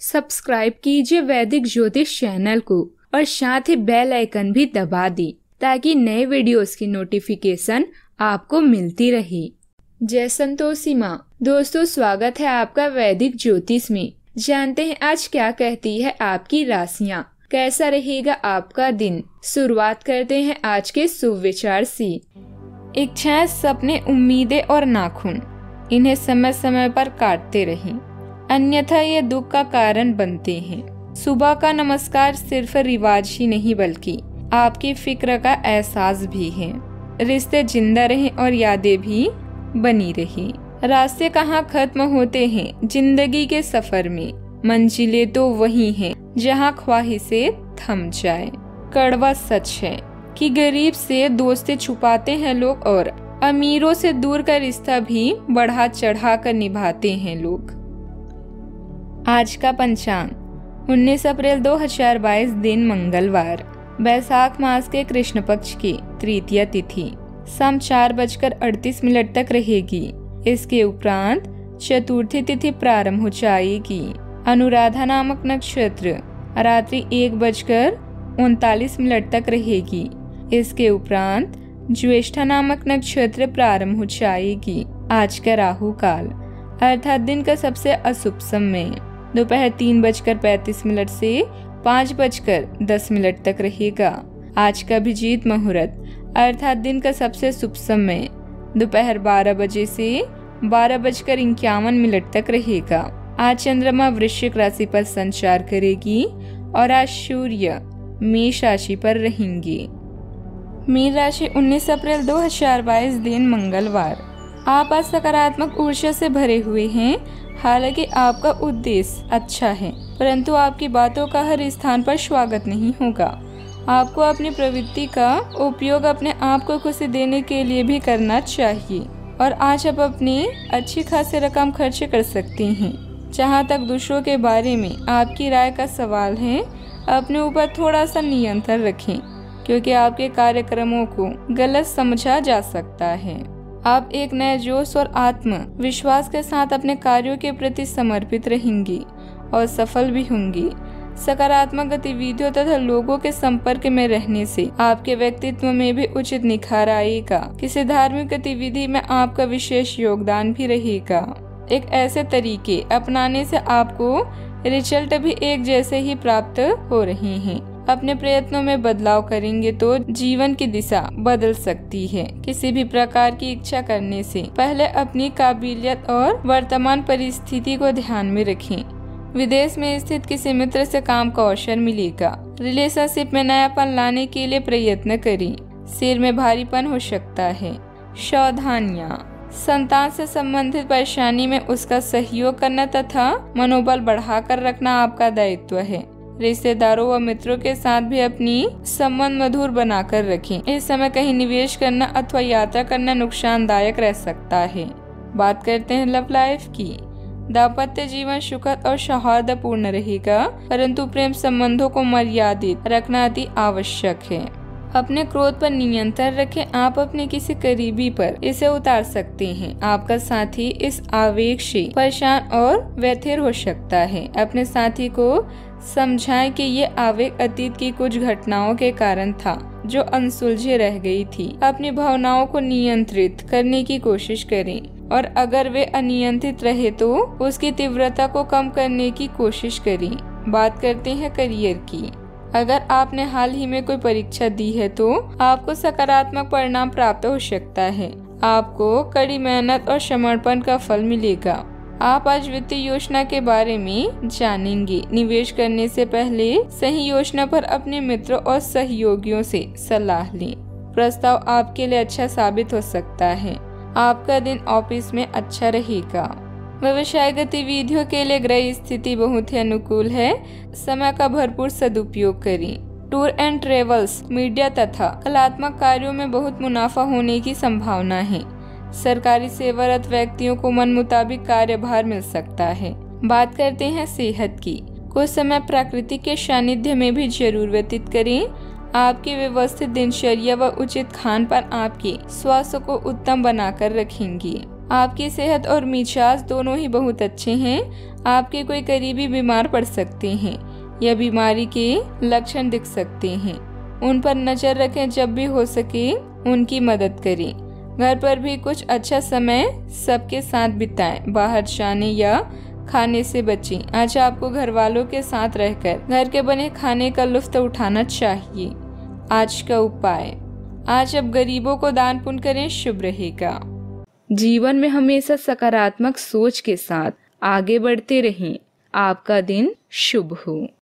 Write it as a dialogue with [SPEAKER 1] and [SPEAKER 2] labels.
[SPEAKER 1] Subscribe कीजिए वैदिक ज्योतिष चैनल को और साथ ही बेल आइकन भी दबा दें ताकि नए वीडियोस की नोटिफिकेशन आपको मिलती रहे। जय संतोषी माँ। दोस्तों, स्वागत है आपका वैदिक ज्योतिष में। जानते हैं आज क्या कहती है आपकी राशियाँ, कैसा रहेगा आपका दिन। शुरुआत करते हैं आज के शुभ विचार से। इच्छाएं, सपने, उम्मीदें और नाखून, इन्हें समय समय पर काटते रहें, अन्यथा ये दुख का कारण बनते हैं। सुबह का नमस्कार सिर्फ रिवाज ही नहीं बल्कि आपकी फिक्र का एहसास भी है। रिश्ते जिंदा रहें और यादें भी बनी रहें। रास्ते कहाँ खत्म होते हैं जिंदगी के सफर में, मंजिलें तो वही हैं जहाँ ख्वाहिशें थम जाए। कड़वा सच है कि गरीब से दोस्ती छुपाते हैं लोग और अमीरों से दूर का रिश्ता भी बढ़ा चढ़ा कर निभाते हैं लोग। आज का पंचांग 19 अप्रैल 2022, दिन मंगलवार, बैसाख मास के कृष्ण पक्ष की तृतीया तिथि शाम 4:38 तक रहेगी। इसके उपरांत चतुर्थी तिथि प्रारंभ हो जाएगी। अनुराधा नामक नक्षत्र रात्रि 1:39 तक रहेगी। इसके उपरांत ज्येष्ठा नामक नक्षत्र प्रारंभ हो जाएगी। आज का राहु काल अर्थात दिन का सबसे अशुभ समय दोपहर 3:35 से 5:10 तक रहेगा। आज का अभिजीत मुहूर्त अर्थात दिन का सबसे शुभ समय दोपहर 12 बजे से 12:51 तक रहेगा। आज चंद्रमा वृश्चिक राशि पर संचार करेगी और आज सूर्य मेष राशि पर रहेंगे। मीन राशि 19 अप्रैल 2022, दिन मंगलवार, आप आज सकारात्मक ऊर्जा से भरे हुए हैं। हालांकि आपका उद्देश्य अच्छा है, परंतु आपकी बातों का हर स्थान पर स्वागत नहीं होगा। आपको अपनी प्रवृत्ति का उपयोग अपने आप को खुशी देने के लिए भी करना चाहिए और आज आप अपनी अच्छी खासी रकम खर्च कर सकते हैं। जहां तक दूसरों के बारे में आपकी राय का सवाल है, अपने ऊपर थोड़ा सा नियंत्रण रखें क्योंकि आपके कार्यक्रमों को गलत समझा जा सकता है। आप एक नए जोश और आत्मविश्वास के साथ अपने कार्यों के प्रति समर्पित रहेंगी और सफल भी होंगी। सकारात्मक गतिविधियों तथा लोगों के संपर्क में रहने से आपके व्यक्तित्व में भी उचित निखार आएगा। किसी धार्मिक गतिविधि में आपका विशेष योगदान भी रहेगा। एक ऐसे तरीके अपनाने से आपको रिजल्ट भी एक जैसे ही प्राप्त हो रहे हैं। अपने प्रयत्नों में बदलाव करेंगे तो जीवन की दिशा बदल सकती है। किसी भी प्रकार की इच्छा करने से पहले अपनी काबिलियत और वर्तमान परिस्थिति को ध्यान में रखें। विदेश में स्थित किसी मित्र से काम का अवसर मिलेगा। रिलेशनशिप में नयापन लाने के लिए प्रयत्न करें। सिर में भारीपन हो सकता है। सावधानियां, संतान से संबंधित परेशानी में उसका सहयोग करना तथा मनोबल बढ़ाकर रखना आपका दायित्व है। रिश्तेदारों व मित्रों के साथ भी अपनी संबंध मधुर बनाकर रखें। इस समय कहीं निवेश करना अथवा यात्रा करना नुकसानदायक रह सकता है। बात करते हैं लव लाइफ की। दाम्पत्य जीवन सुखद और सौहार्दपूर्ण रहेगा, परंतु प्रेम संबंधों को मर्यादित रखना अति आवश्यक है। अपने क्रोध पर नियंत्रण रखें। आप अपने किसी करीबी पर इसे उतार सकते हैं। आपका साथी इस आवेग से परेशान और व्यथित हो सकता है। अपने साथी को समझाएं कि ये आवेग अतीत की कुछ घटनाओं के कारण था जो अनसुलझे रह गई थी। अपनी भावनाओं को नियंत्रित करने की कोशिश करें और अगर वे अनियंत्रित रहे तो उसकी तीव्रता को कम करने की कोशिश करें। बात करते हैं करियर की। अगर आपने हाल ही में कोई परीक्षा दी है तो आपको सकारात्मक परिणाम प्राप्त हो सकता है। आपको कड़ी मेहनत और समर्पण का फल मिलेगा। आप आज वित्तीय योजना के बारे में जानेंगे। निवेश करने से पहले सही योजना पर अपने मित्रों और सहयोगियों से सलाह लें। प्रस्ताव आपके लिए अच्छा साबित हो सकता है। आपका दिन ऑफिस में अच्छा रहेगा। व्यवसाय गतिविधियों के लिए ग्रह स्थिति बहुत ही अनुकूल है। समय का भरपूर सदुपयोग करें। टूर एंड ट्रेवल्स, मीडिया तथा कलात्मक कार्यों में बहुत मुनाफा होने की संभावना है। सरकारी सेवारत व्यक्तियों को मन मुताबिक कार्यभार मिल सकता है। बात करते हैं सेहत की। कुछ समय प्रकृति के सानिध्य में भी जरूर व्यतीत करें। आपकी व्यवस्थित दिनचर्या व उचित खान पान आपके स्वास्थ्य को उत्तम बनाकर रखेंगे। आपकी सेहत और मिजाज दोनों ही बहुत अच्छे हैं। आपके कोई करीबी बीमार पड़ सकते हैं या बीमारी के लक्षण दिख सकते हैं। उन पर नजर रखें, जब भी हो सके उनकी मदद करें। घर पर भी कुछ अच्छा समय सबके साथ बिताएं। बाहर जाने या खाने से बचें। आज आपको घर वालों के साथ रहकर घर के बने खाने का लुत्फ उठाना चाहिए। आज का उपाय, आज अब गरीबों को दान पुण्य करें, शुभ रहेगा। जीवन में हमेशा सकारात्मक सोच के साथ आगे बढ़ते रहें। आपका दिन शुभ हो।